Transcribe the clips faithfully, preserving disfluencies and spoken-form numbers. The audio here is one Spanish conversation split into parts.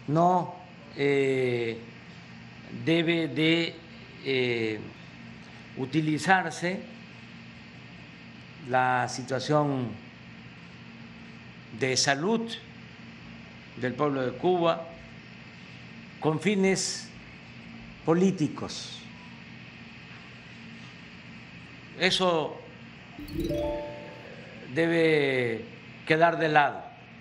no eh, debe de eh, utilizarse la situación de salud del pueblo de Cuba con fines políticos. Eso debe quedar de lado.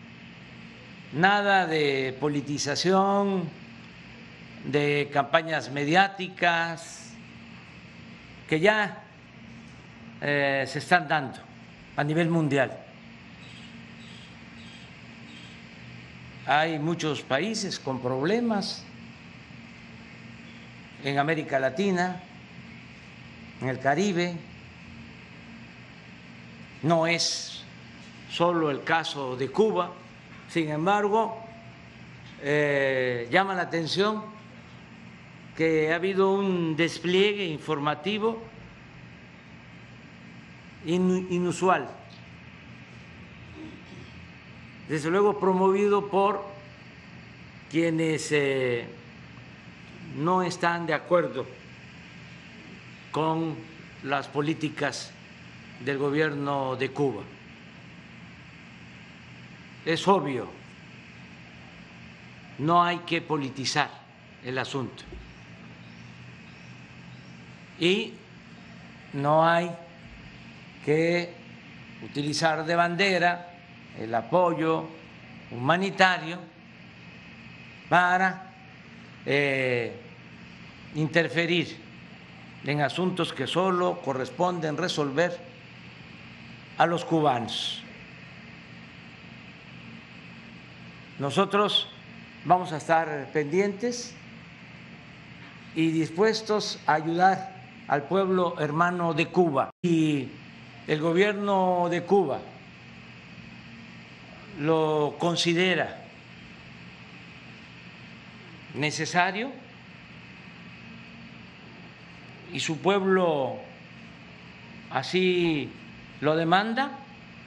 Nada de politización, de campañas mediáticas que ya eh, se están dando a nivel mundial. Hay muchos países con problemas en América Latina, en el Caribe. No es solo el caso de Cuba, sin embargo, eh, llama la atención que ha habido un despliegue informativo inusual, desde luego promovido por quienes eh, no están de acuerdo con las políticas del gobierno de Cuba. Es obvio, no hay que politizar el asunto y no hay que utilizar de bandera el apoyo humanitario para eh, interferir en asuntos que solo corresponden resolver a los cubanos. Nosotros vamos a estar pendientes y dispuestos a ayudar al pueblo hermano de Cuba. Y el gobierno de Cuba lo considera necesario y su pueblo así lo demanda,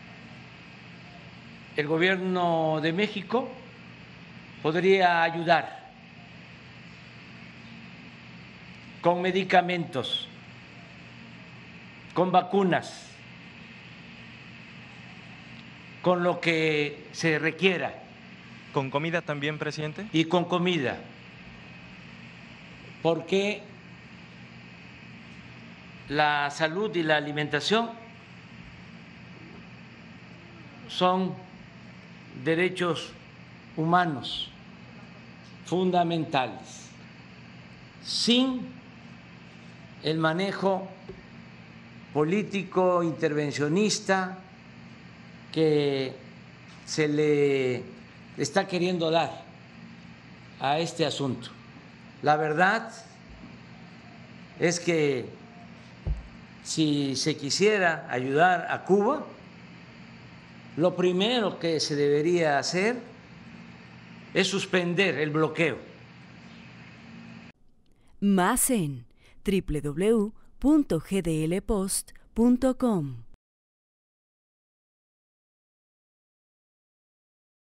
el gobierno de México podría ayudar con medicamentos, con vacunas, con lo que se requiera. ¿Con comida también, presidente? Y con comida, porque la salud y la alimentación son derechos humanos fundamentales. Sin el manejo político intervencionista que se le está queriendo dar a este asunto. La verdad es que si se quisiera ayudar a Cuba, lo primero que se debería hacer es suspender el bloqueo. Más en doble u doble u doble u punto g d l post punto com.